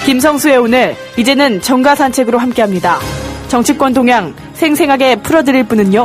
김성수의 오늘, 이제는 정가 산책으로 함께합니다. 정치권 동향 생생하게 풀어드릴 분은요.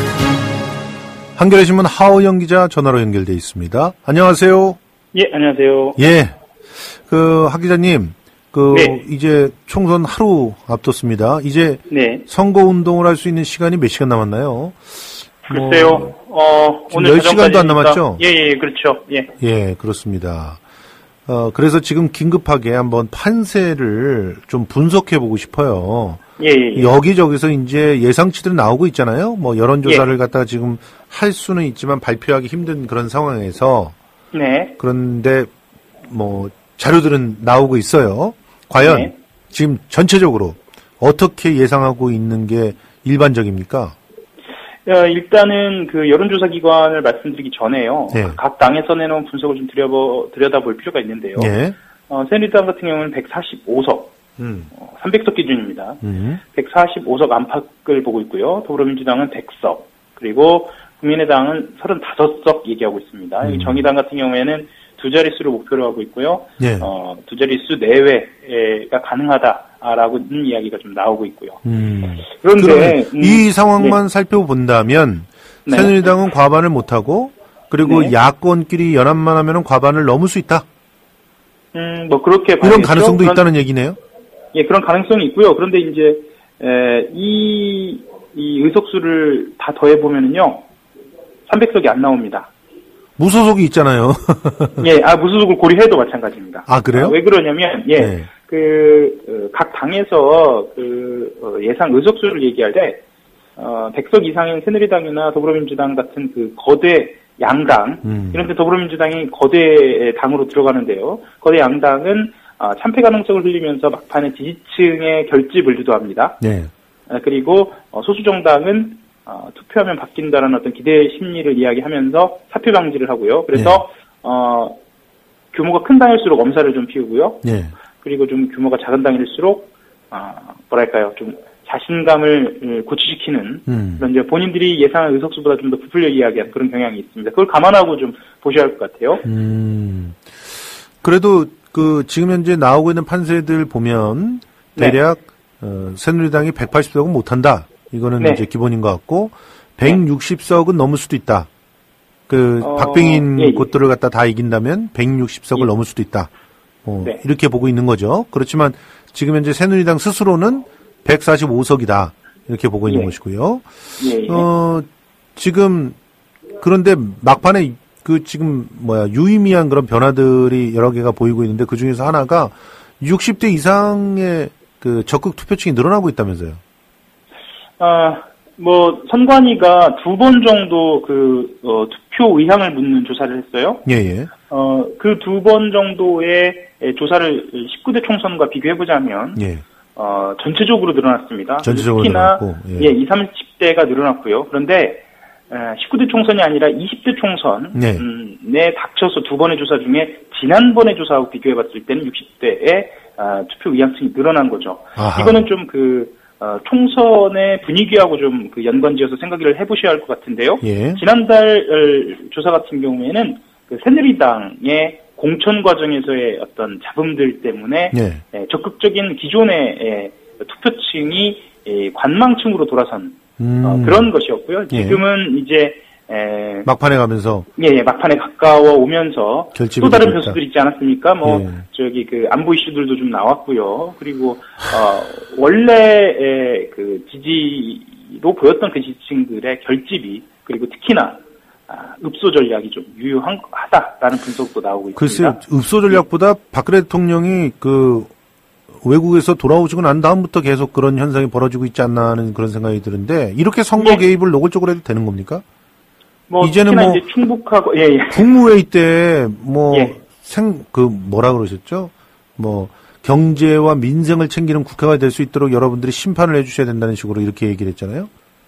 한겨레 신문 하우영 기자 전화로 연결돼 있습니다. 안녕하세요. 예, 안녕하세요. 예, 하 기자님, 네. 이제 총선 하루 앞뒀습니다. 이제 네. 선거 운동을 할 수 있는 시간이 몇 시간 남았나요? 글쎄요. 오늘 10시간도 안 남았죠? 예, 그렇죠. 예. 예, 그렇습니다. 그래서 지금 긴급하게 한번 판세를 좀 분석해 보고 싶어요. 예. 여기저기서 이제 예상치들이 나오고 있잖아요. 뭐 여론조사를 갖다가 지금 할 수는 있지만 발표하기 힘든 그런 상황에서. 네. 그런데 뭐 자료들은 나오고 있어요. 과연 지금 전체적으로 어떻게 예상하고 있는 게 일반적입니까? 일단은 그 여론조사 기관을 말씀드리기 전에요. 네. 각 당에서 내놓은 분석을 좀 들여다볼 필요가 있는데요. 네. 새누리당 같은 경우는 145석, 300석 기준입니다. 145석 안팎을 보고 있고요. 더불어민주당은 100석, 그리고 국민의당은 35석 얘기하고 있습니다. 정의당 같은 경우에는 두 자릿수를 목표로 하고 있고요. 네. 두 자릿수 내외가 가능하다라고는 이야기가 좀 나오고 있고요. 그런데 이 상황만 살펴본다면 네. 새누리당은 과반을 못하고 그리고 네. 야권끼리 연합만 하면 과반을 넘을 수 있다. 뭐 그렇게 이런 봐야겠죠. 가능성도 있다는 얘기네요. 예, 그런 가능성이 있고요. 그런데 이제 이 의석수를 다 더해 보면은요, 300석이 안 나옵니다. 무소속이 있잖아요. 예, 무소속을 고려해도 마찬가지입니다. 아, 그래요? 왜 그러냐면, 네. 각 당에서 예상 의석수를 얘기할 때, 100석 이상인 새누리당이나 더불어민주당 같은 그 거대 양당, 이런데 더불어민주당이 거대 당으로 들어가는데요. 거대 양당은 참패 가능성을 흘리면서 막판에 지지층의 결집을 유도합니다. 네. 그리고 소수정당은 투표하면 바뀐다라는 어떤 기대 심리를 이야기하면서 사표 방지를 하고요. 그래서 규모가 큰 당일수록 엄살을 좀 피우고요. 네. 그리고 좀 규모가 작은 당일수록 좀 자신감을 고취시키는 그런 이제 본인들이 예상한 의석수보다 좀 더 부풀려 이야기하는 그런 경향이 있습니다. 그걸 감안하고 좀 보셔야 할 것 같아요. 그래도 지금 현재 나오고 있는 판세들 보면 대략 새누리당이 180석은 못한다. 이거는 이제 기본인 것 같고 160석은 넘을 수도 있다. 박빙인 곳들을 갖다 다 이긴다면 160석을 넘을 수도 있다. 이렇게 보고 있는 거죠. 그렇지만 지금 현재 새누리당 스스로는 145석이다. 이렇게 보고 있는 것이고요. 지금 그런데 막판에 지금 유의미한 그런 변화들이 여러 개가 보이고 있는데 그 중에서 하나가 60대 이상의 적극 투표층이 늘어나고 있다면서요. 선관위가 2번 정도 투표 의향을 묻는 조사를 했어요. 예. 그 2번 정도의 조사를 19대 총선과 비교해보자면, 전체적으로 늘어났습니다. 전체적으로 특히나, 늘어났고, 20, 30대가 늘어났고요. 그런데, 19대 총선이 아니라 20대 총선에 닥쳐서 2번의 조사 중에 지난번의 조사하고 비교해봤을 때는 60대의 투표 의향층이 늘어난 거죠. 아하. 이거는 좀 총선의 분위기하고 좀 연관지어서 생각을 해보셔야 할 것 같은데요. 지난달 조사 같은 경우에는 새누리당의 공천 과정에서의 어떤 잡음들 때문에 적극적인 기존의 투표층이 관망층으로 돌아선 그런 것이었고요. 지금은 이제 막판에 가면서 막판에 가까워 오면서 또 다른 변수들이 있지 않았습니까? 안보 이슈들도 좀 나왔고요. 그리고 원래 지지로 보였던 그 지지층들의 결집이 그리고 특히나 읍소 전략이 좀 유효하다라는 분석도 나오고 있습니다. 글쎄요, 읍소 전략보다 박근혜 대통령이 외국에서 돌아오시고 난 다음부터 계속 그런 현상이 벌어지고 있지 않나 하는 그런 생각이 드는데 이렇게 선거 개입을 노골적으로 해도 되는 겁니까? 이제는 이제 충북하고 국무회의 때 뭐라 그러셨죠? 경제와 민생을 챙기는 국회가 될 수 있도록 여러분들이 심판을 해주셔야 된다는 식으로 이렇게 얘기를 했잖아요.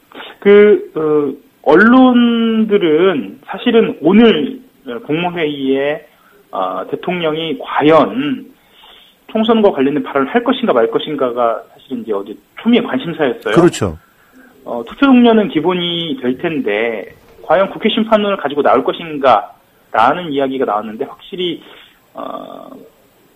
언론들은 사실은 오늘 국무회의에 대통령이 과연 총선과 관련된 발언을 할 것인가 말 것인가가 사실은 이제 어제 초미의 관심사였어요. 그렇죠. 투표 동료는 기본이 될 텐데 과연 국회 심판론을 가지고 나올 것인가라는 이야기가 나왔는데 확실히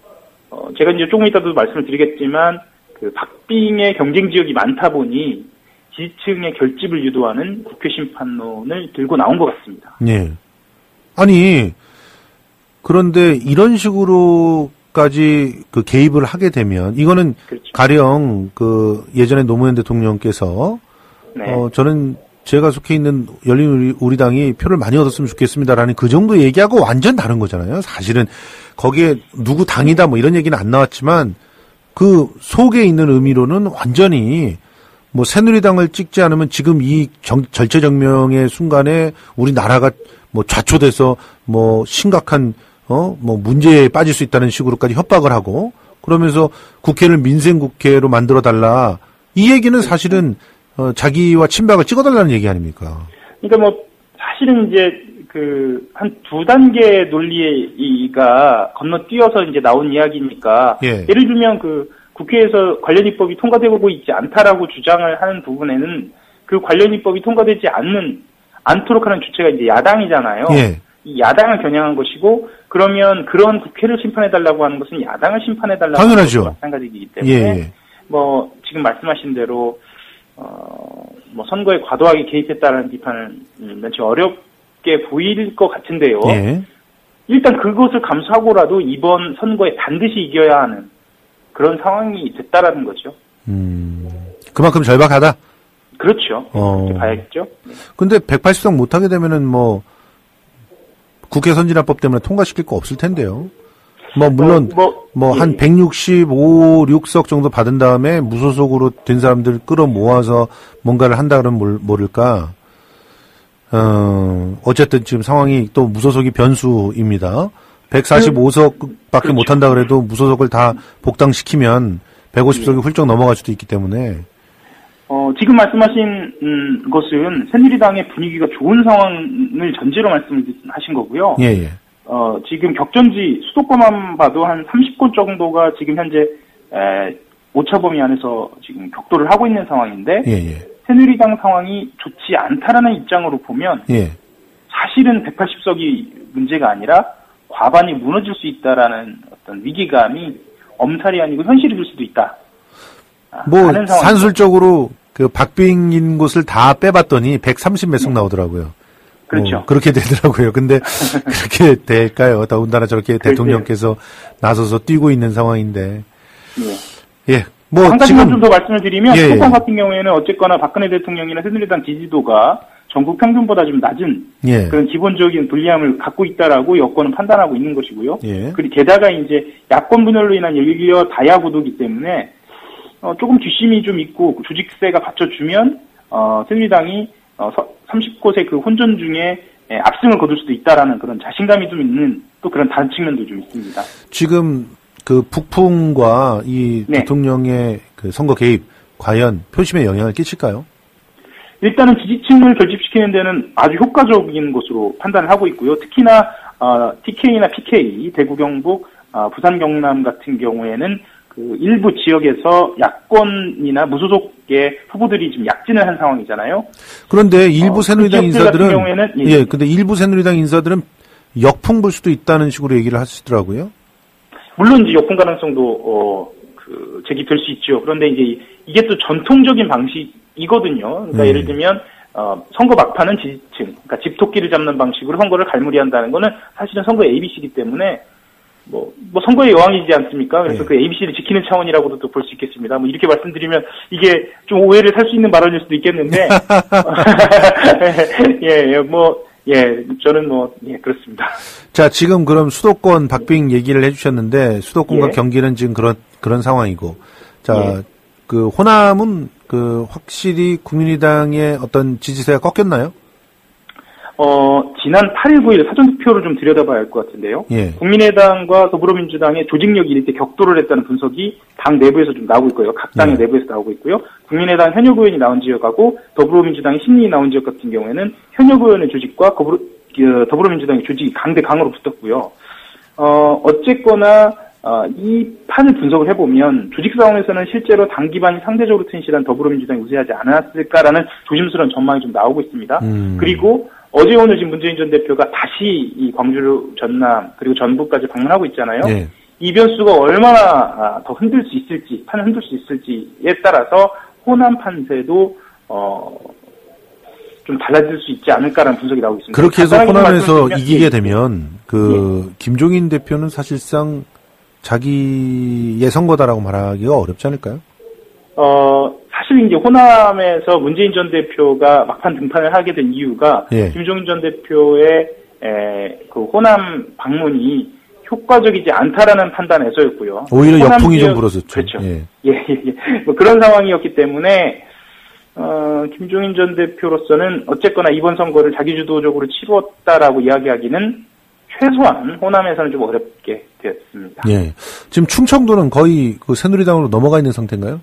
제가 이제 조금 이따도 말씀을 드리겠지만, 그 박빙의 경쟁 지역이 많다 보니 지지층의 결집을 유도하는 국회 심판론을 들고 나온 것 같습니다. 예. 아니, 그런데 이런 식으로까지 그 개입을 하게 되면, 이거는 그렇죠. 가령 그 예전에 노무현 대통령께서, 네. 저는 제가 속해 있는 열린우리당이 표를 많이 얻었으면 좋겠습니다라는 그 정도 얘기하고 완전 다른 거잖아요. 사실은 거기에 누구 당이다 뭐 이런 얘기는 안 나왔지만 그 속에 있는 의미로는 완전히 뭐 새누리당을 찍지 않으면 지금 이 절체절명의 순간에 우리나라가 뭐 좌초돼서 뭐 심각한 뭐 문제에 빠질 수 있다는 식으로까지 협박을 하고 그러면서 국회를 민생국회로 만들어 달라. 이 얘기는 사실은 자기와 친박을 찍어달라는 얘기 아닙니까? 그러니까 뭐, 사실은 이제, 한 두 단계 논리가 건너뛰어서 이제 나온 이야기니까, 예. 예를 들면 국회에서 관련 입법이 통과되고 있지 않다라고 주장을 하는 부분에는 그 관련 입법이 통과되지 않도록 하는 주체가 이제 야당이잖아요. 예. 이 야당을 겨냥한 것이고, 그러면 그런 국회를 심판해달라고 하는 것은 야당을 심판해달라고 하는 것과 마찬가지이기 때문에, 예. 뭐, 지금 말씀하신 대로, 뭐 선거에 과도하게 개입했다는 비판을 면치 어렵게 보일 것 같은데요. 예. 일단 그것을 감수하고라도 이번 선거에 반드시 이겨야 하는 그런 상황이 됐다라는 거죠. 그만큼 절박하다? 그렇죠. 그렇게 봐야겠죠. 네. 근데 180석 못하게 되면은 뭐 국회 선진화법 때문에 통과시킬 거 없을 텐데요. 뭐 물론 한 예. 165, 6석 정도 받은 다음에 무소속으로 된 사람들 끌어모아서 뭔가를 한다 그러면 모를까. 어쨌든 지금 상황이 또 무소속이 변수입니다. 145석밖에 그렇죠. 못 한다 그래도 무소속을 다 복당시키면 150석이 훌쩍 넘어갈 수도 있기 때문에. 지금 말씀하신 것은 새누리당의 분위기가 좋은 상황을 전제로 말씀하신 거고요. 예, 예. 지금 격전지 수도권만 봐도 한 30곳 정도가 지금 현재 오차 범위 안에서 지금 격돌을 하고 있는 상황인데 예, 예. 새누리당 상황이 좋지 않다라는 입장으로 보면 예. 사실은 180석이 문제가 아니라 과반이 무너질 수 있다라는 어떤 위기감이 엄살이 아니고 현실이 될 수도 있다. 뭐 산술적으로 그 박빙인 곳을 다 빼봤더니 130 몇 석 나오더라고요. 그렇죠. 그렇게 되더라고요. 근데 그렇게 될까요? 더군다나 저렇게 대통령께서 나서서 뛰고 있는 상황인데. 예. 예. 뭐 한 가지만 좀 더 말씀을 드리면 수도권 같은 경우에는 어쨌거나 박근혜 대통령이나 새누리당 지지도가 전국 평균보다 좀 낮은 예. 그런 기본적인 불리함을 갖고 있다라고 여권은 판단하고 있는 것이고요. 예. 그리고 게다가 이제 야권 분열로 인한 연일여 다야구도기 때문에 조금 뒷심이 좀 있고 조직세가 받쳐주면 새누리당이 30곳의 그 혼전 중에 압승을 거둘 수도 있다라는 그런 자신감이 좀 있는 또 그런 다른 측면도 좀 있습니다. 지금 그 북풍과 이 네. 대통령의 그 선거 개입 과연 표심에 영향을 끼칠까요? 일단은 지지층을 결집시키는 데는 아주 효과적인 것으로 판단을 하고 있고요. 특히나 TK나 PK, 대구 경북, 부산 경남 같은 경우에는 그 일부 지역에서 야권이나 무소속의 후보들이 지금 약진을 한 상황이잖아요. 그런데 일부 새누리당 인사들은 경우에는, 예, 근데 일부 새누리당 인사들은 역풍 불 수도 있다는 식으로 얘기를 하시더라고요. 물론 이제 역풍 가능성도 제기될 수 있죠. 그런데 이제 이게 또 전통적인 방식이거든요. 그러니까 예를 들면 선거 막판은 지지층, 그러니까 집토끼를 잡는 방식으로 선거를 갈무리한다는 거는 사실은 선거 ABC이기 때문에 뭐 선거의 여왕이지 않습니까? 그래서 네. 그 ABC를 지키는 차원이라고도 또 볼 수 있겠습니다. 뭐 이렇게 말씀드리면 이게 좀 오해를 살 수 있는 발언일 수도 있겠는데, 저는 그렇습니다. 자, 지금 그럼 수도권 박빙 얘기를 해주셨는데, 수도권과 예. 경기는 지금 그런 상황이고, 자, 예. 그 호남은 확실히 국민의당의 어떤 지지세가 꺾였나요? 지난 8일, 9일 사전투표를 좀 들여다봐야 할 것 같은데요. 예. 국민의당과 더불어민주당의 조직력이 이렇게 격돌을 했다는 분석이 당 내부에서 좀 나오고 있고요. 각 당의 내부에서 나오고 있고요. 국민의당 현역 의원이 나온 지역하고 더불어민주당의 신인이 나온 지역 같은 경우에는 현역 의원의 조직과 더불어민주당의 조직이 강대강으로 붙었고요. 어쨌거나 이 판을 분석을 해보면 조직 싸움에서는 실제로 당 기반이 상대적으로 튼실한 더불어민주당이 우세하지 않았을까라는 조심스러운 전망이 좀 나오고 있습니다. 그리고 어제 오늘 지금 문재인 전 대표가 다시 이 광주, 전남 그리고 전북까지 방문하고 있잖아요. 네. 이 변수가 얼마나 더 흔들 수 있을지, 판을 흔들 수 있을지에 따라서 호남 판세도 좀 달라질 수 있지 않을까라는 분석이 나오고 있습니다. 그렇게 해서 호남에서 이기게 되면 김종인 대표는 사실상 자기의 선거다라고 말하기가 어렵지 않을까요? 사실 이제 호남에서 문재인 전 대표가 막판 등판을 하게 된 이유가 김종인 전 대표의 그 호남 방문이 효과적이지 않다라는 판단에서였고요. 오히려 역풍이 좀 불었었죠. 그렇죠. 뭐 그런 상황이었기 때문에 김종인 전 대표로서는 어쨌거나 이번 선거를 자기주도적으로 치렀다라고 이야기하기는 최소한 호남에서는 좀 어렵게 되었습니다. 예. 지금 충청도는 거의 그 새누리당으로 넘어가 있는 상태인가요?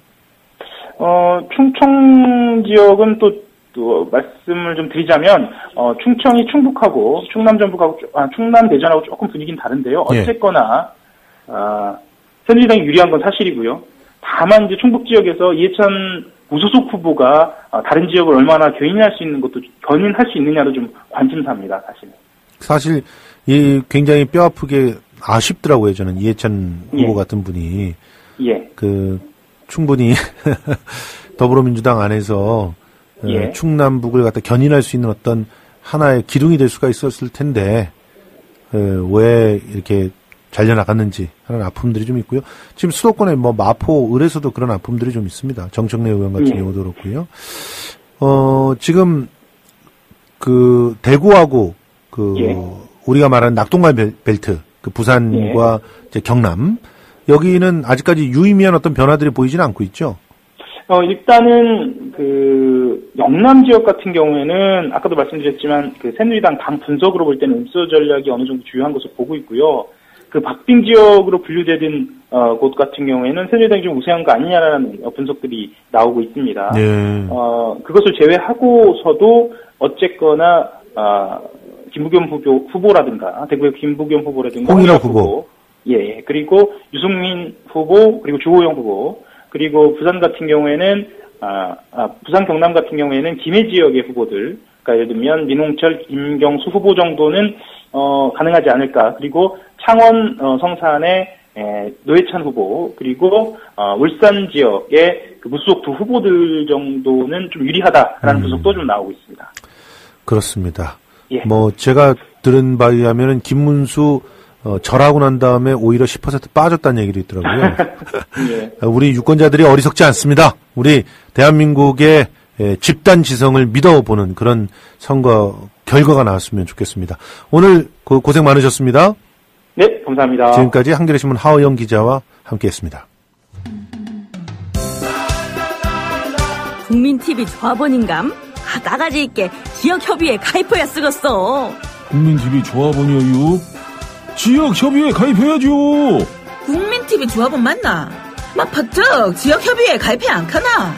충청 지역은 또 말씀을 좀 드리자면 충청이 충북하고 충남 전북하고 충남 대전하고 조금 분위기는 다른데요. 어쨌거나 새누리당이 유리한 건 사실이고요. 다만 이제 충북 지역에서 이해찬 무소속 후보가 다른 지역을 얼마나 견인할 수 있느냐도 좀 관심사입니다. 사실 이 굉장히 뼈아프게 아쉽더라고요. 저는 이해찬 후보 같은 분이 그 충분히 더불어민주당 안에서 충남북을 갖다 견인할 수 있는 어떤 하나의 기둥이 될 수가 있었을 텐데 왜 이렇게 잘려나갔는지 하는 아픔들이 좀 있고요. 지금 수도권에 뭐 마포, 을에서도 그런 아픔들이 좀 있습니다. 정청래 의원 같은 경우도 그렇고요. 지금 그 대구하고 우리가 말하는 낙동강 벨트, 그 부산과 이제 경남 여기는 아직까지 유의미한 어떤 변화들이 보이지는 않고 있죠. 일단은 그 영남 지역 같은 경우에는 아까도 말씀드렸지만 그 새누리당 당 분석으로 볼 때는 음수 전략이 어느 정도 주요한 것으로 보고 있고요. 그 박빙 지역으로 분류되는 곳 같은 경우에는 새누리당이 좀 우세한 거 아니냐라는 분석들이 나오고 있습니다. 그것을 제외하고서도 어쨌거나 김부겸 후보라든가 대구의 김부겸 후보라든가 홍일학 후보, 그리고 유승민 후보 그리고 주호영 후보 그리고 부산 같은 경우에는 부산 경남 같은 경우에는 김해 지역의 후보들, 그러니까 예를 들면 민홍철, 김경수 후보 정도는 가능하지 않을까. 그리고 창원 성산의 노회찬 후보 그리고 울산 지역의 그 무소속 두 후보들 정도는 좀 유리하다라는 분석도 좀 나오고 있습니다. 그렇습니다. 뭐 제가 들은 바에 의하면은 김문수 절하고 난 다음에 오히려 10% 빠졌다는 얘기도 있더라고요. 우리 유권자들이 어리석지 않습니다. 우리 대한민국의 집단 지성을 믿어보는 그런 선거 결과가 나왔으면 좋겠습니다. 오늘 고생 많으셨습니다. 네, 감사합니다. 지금까지 한겨레신문 하호영 기자와 함께했습니다. 국민TV 조합원인감? 나가지 있게 지역협의회에 가입해야 쓰겠어. 국민TV 조합원이요? 지역협의회에 가입해야죠. 국민TV 조합원 맞나? 막 박적 지역협의회에 가입해 안 가나?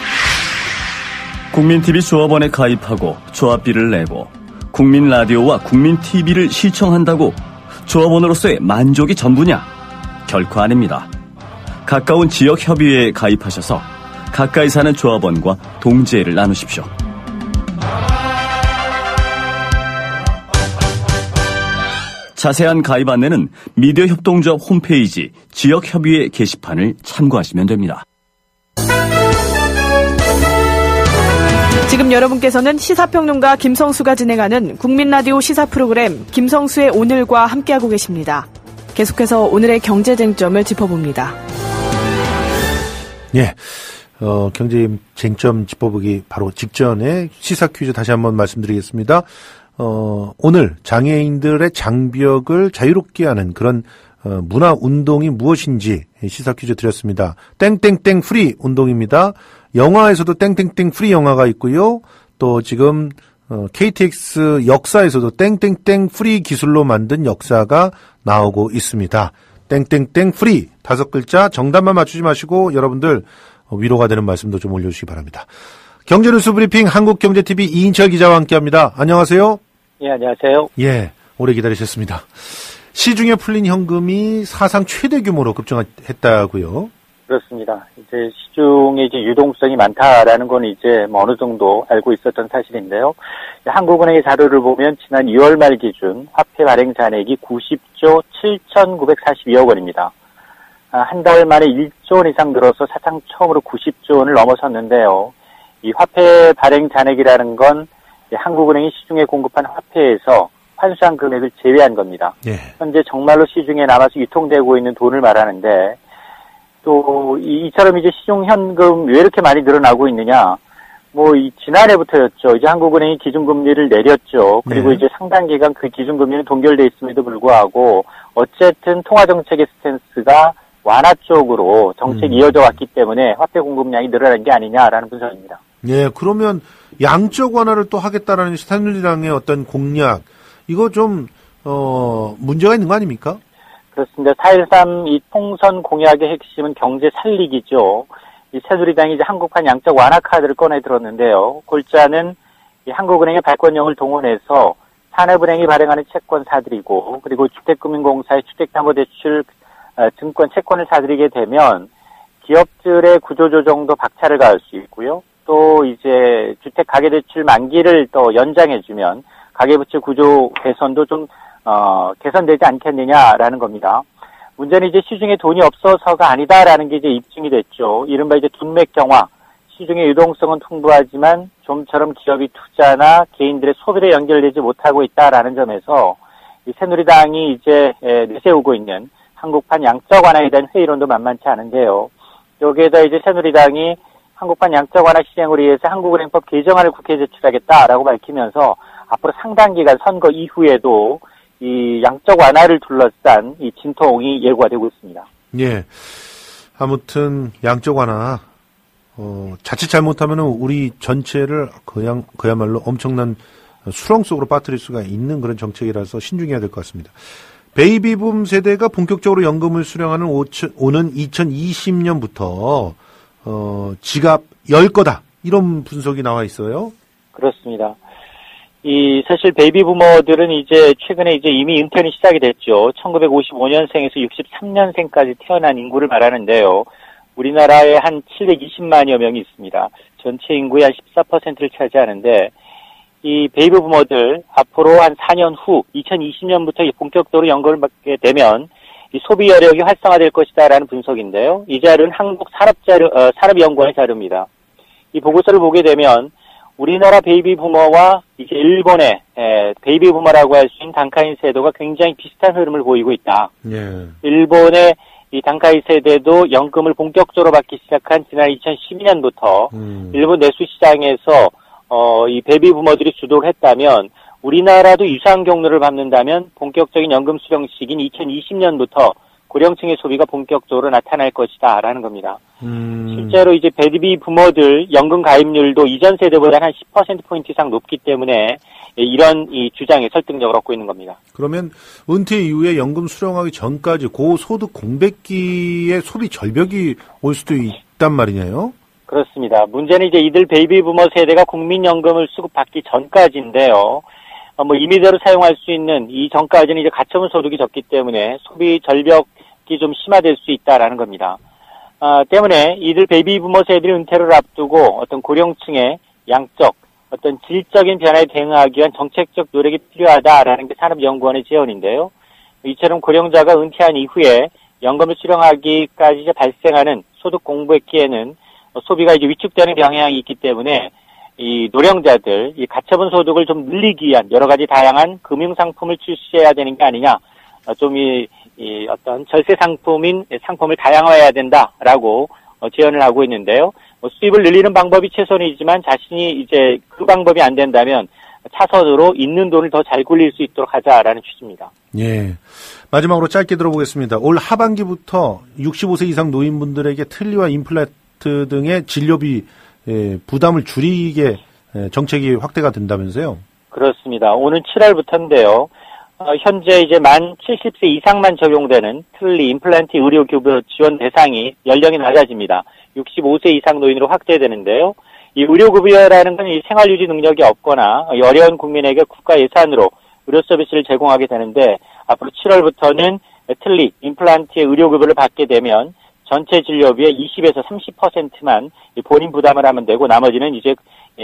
국민TV 조합원에 가입하고 조합비를 내고 국민라디오와 국민TV를 시청한다고 조합원으로서의 만족이 전부냐? 결코 아닙니다. 가까운 지역협의회에 가입하셔서 가까이 사는 조합원과 동지애를 나누십시오. 자세한 가입 안내는 미디어협동조합 홈페이지 지역협의회 게시판을 참고하시면 됩니다. 지금 여러분께서는 시사평론가 김성수가 진행하는 국민라디오 시사 프로그램 김성수의 오늘과 함께하고 계십니다. 계속해서 오늘의 경제 쟁점을 짚어봅니다. 경제 쟁점 짚어보기 바로 직전에 시사 퀴즈 다시 한번 말씀드리겠습니다. 오늘 장애인들의 장벽을 자유롭게 하는 그런 문화 운동이 무엇인지 시사 퀴즈 드렸습니다. 땡땡땡 프리 운동입니다. 영화에서도 땡땡땡 프리 영화가 있고요. 또 지금 KTX 역사에서도 땡땡땡 프리 기술로 만든 역사가 나오고 있습니다. 땡땡땡 프리 5글자 정답만 맞추지 마시고 여러분들 위로가 되는 말씀도 좀 올려주시기 바랍니다. 경제뉴스 브리핑 한국경제TV 이인철 기자와 함께합니다. 안녕하세요. 안녕하세요. 오래 기다리셨습니다. 시중에 풀린 현금이 사상 최대 규모로 급증했다고요? 그렇습니다. 이제 시중에 이제 유동성이 많다라는 건 이제 뭐 어느 정도 알고 있었던 사실인데요. 한국은행의 자료를 보면 지난 2월 말 기준 화폐 발행 잔액이 90조 7,942억 원입니다. 한 달 만에 1조 원 이상 늘어서 사상 처음으로 90조 원을 넘어섰는데요. 이 화폐 발행 잔액이라는 건 한국은행이 시중에 공급한 화폐에서 환수한 금액을 제외한 겁니다. 예. 현재 정말로 시중에 남아서 유통되고 있는 돈을 말하는데 또 이처럼 이제 시중 현금 왜 이렇게 많이 늘어나고 있느냐? 뭐 지난해부터였죠. 이제 한국은행이 기준금리를 내렸죠. 그리고 이제 상당 기간 그 기준금리는 동결돼 있음에도 불구하고 어쨌든 통화정책의 스탠스가 완화 쪽으로 정책이 이어져 왔기 때문에 화폐 공급량이 늘어난 게 아니냐라는 분석입니다. 예, 그러면 양적 완화를 또 하겠다라는 새누리당의 어떤 공약 이거 좀 문제가 있는 거 아닙니까? 그렇습니다. 4.13 이 총선 공약의 핵심은 경제 살리기죠. 이 새누리당이 이제 한국판 양적 완화 카드를 꺼내 들었는데요. 골자는 이 한국은행의 발권력을 동원해서 산업은행이 발행하는 채권 사들이고 그리고 주택금융공사의 주택담보대출 증권 채권을 사들이게 되면 기업들의 구조조정도 박차를 가할 수 있고요. 또 이제 주택 가계대출 만기를 또 연장해주면 가계부채 구조 개선도 좀 개선되지 않겠느냐라는 겁니다. 문제는 이제 시중에 돈이 없어서가 아니다라는 게 이제 입증이 됐죠. 이른바 이제 돈맥 경화. 시중의 유동성은 풍부하지만 좀처럼 기업이 투자나 개인들의 소비에 연결되지 못하고 있다라는 점에서 이 새누리당이 이제 내세우고 있는 한국판 양적 완화에 대한 회의론도 만만치 않은데요. 여기에다 이제 새누리당이 한국판 양적 완화 실행을 위해서 한국은행법 개정안을 국회에 제출하겠다라고 밝히면서 앞으로 상당 기간 선거 이후에도 이 양적 완화를 둘러싼 이 진통이 예고가 되고 있습니다. 예. 아무튼 양적 완화 자칫 잘못하면 우리 전체를 그야말로 엄청난 수렁 속으로 빠뜨릴 수가 있는 그런 정책이라서 신중해야 될 것 같습니다. 베이비붐 세대가 본격적으로 연금을 수령하는 오는 2020년부터 지갑 열 거다 이런 분석이 나와 있어요. 그렇습니다. 사실 베이비부머들은 이제 최근에 이제 이미 은퇴는 시작이 됐죠. 1955년생에서 63년생까지 태어난 인구를 말하는데요. 우리나라에 한 720만여 명이 있습니다. 전체 인구의 한 14%를 차지하는데 이 베이비부머들 앞으로 한 4년 후 2020년부터 본격적으로 연금을 받게 되면 이 소비 여력이 활성화될 것이다라는 분석인데요. 이 자료는 한국산업연구원의 자료입니다. 이 보고서를 보게 되면 우리나라 베이비부머와 이제 일본의 베이비부머라고 할 수 있는 단카인 세대가 굉장히 비슷한 흐름을 보이고 있다. 예. 일본의 이 단카인 세대도 연금을 본격적으로 받기 시작한 지난 2012년부터 일본 내수 시장에서 이 베이비부머들이 주도를 했다면 우리나라도 유사한 경로를 밟는다면 본격적인 연금 수령 시기인 2020년부터 고령층의 소비가 본격적으로 나타날 것이다라는 겁니다. 실제로 이제 베이비부머들 연금 가입률도 이전 세대보다 한 10%포인트 이상 높기 때문에 이런 이 주장에 설득력을 얻고 있는 겁니다. 그러면 은퇴 이후에 연금 수령하기 전까지 고소득 공백기의 소비 절벽이 올 수도 있단 말이네요. 그렇습니다. 문제는 이제 이들 베이비부머 세대가 국민연금을 수급받기 전까지인데요. 뭐 임의대로 사용할 수 있는 이 전까지는 이제 가처분 소득이 적기 때문에 소비 절벽이 좀 심화될 수 있다라는 겁니다. 때문에 이들 베이비부머 세대들이 은퇴를 앞두고 어떤 고령층의 양적, 어떤 질적인 변화에 대응하기 위한 정책적 노력이 필요하다라는 게 산업연구원의 제언인데요. 이처럼 고령자가 은퇴한 이후에 연금을 수령하기까지 이제 발생하는 소득 공백기에는 소비가 이제 위축되는 경향이 있기 때문에 이 노령자들, 이 가처분 소득을 좀 늘리기 위한 여러 가지 다양한 금융상품을 출시해야 되는 게 아니냐, 좀 이 어떤 절세 상품을 다양화해야 된다라고 제언을 하고 있는데요. 수입을 늘리는 방법이 최선이지만 자신이 이제 그 방법이 안 된다면 차선으로 있는 돈을 더 잘 굴릴 수 있도록 하자라는 취지입니다. 예. 마지막으로 짧게 들어보겠습니다. 올 하반기부터 65세 이상 노인분들에게 틀니와 임플란트 등의 진료비 부담을 줄이게 정책이 확대가 된다면서요? 그렇습니다. 오는 7월부터인데요. 현재 이제 만 70세 이상만 적용되는 틀니 임플란트 의료급여 지원 대상이 연령이 낮아집니다. 65세 이상 노인으로 확대되는데요. 이 의료급여라는 건 이 생활유지 능력이 없거나 어려운 국민에게 국가 예산으로 의료 서비스를 제공하게 되는데 앞으로 7월부터는 틀니 임플란트의 의료급여를 받게 되면 전체 진료비의 20에서 30%만 본인 부담을 하면 되고 나머지는 이제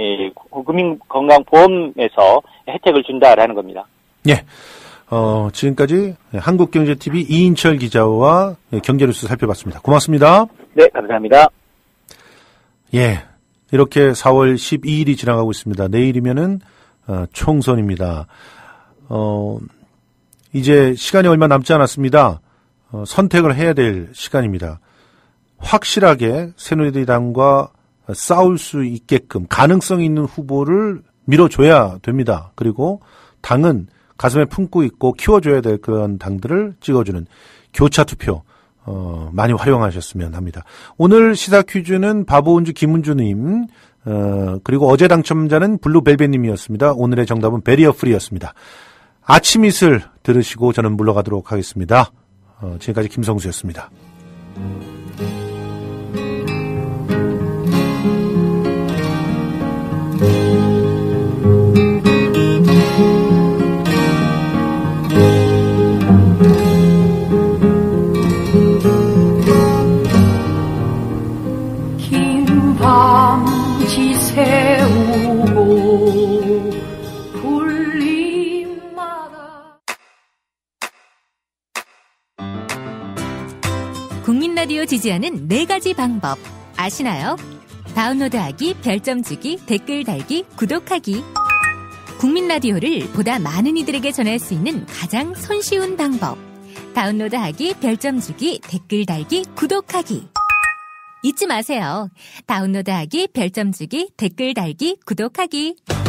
국민건강보험에서 혜택을 준다라는 겁니다. 예. 지금까지 한국경제TV 이인철 기자와 경제뉴스 살펴봤습니다. 고맙습니다. 네, 감사합니다. 예. 이렇게 4월 12일이 지나가고 있습니다. 내일이면은 총선입니다. 이제 시간이 얼마 남지 않았습니다. 선택을 해야 될 시간입니다. 확실하게 새누리당과 싸울 수 있게끔 가능성 있는 후보를 밀어줘야 됩니다. 그리고 당은 가슴에 품고 있고 키워줘야 될 그런 당들을 찍어주는 교차 투표 많이 활용하셨으면 합니다. 오늘 시사 퀴즈는 바보운주 김은주님 그리고 어제 당첨자는 블루벨벳님이었습니다. 오늘의 정답은 베리어 프리였습니다. 아침 이슬 들으시고 저는 물러가도록 하겠습니다. 지금까지 김성수였습니다. 긴밤지 세우고 불림마다 국민라디오 지지하는 4가지 방법 아시나요? 다운로드하기, 별점 주기, 댓글 달기, 구독하기. 국민라디오를 보다 많은 이들에게 전할 수 있는 가장 손쉬운 방법. 다운로드하기, 별점 주기, 댓글 달기, 구독하기. 잊지 마세요. 다운로드하기, 별점 주기, 댓글 달기, 구독하기.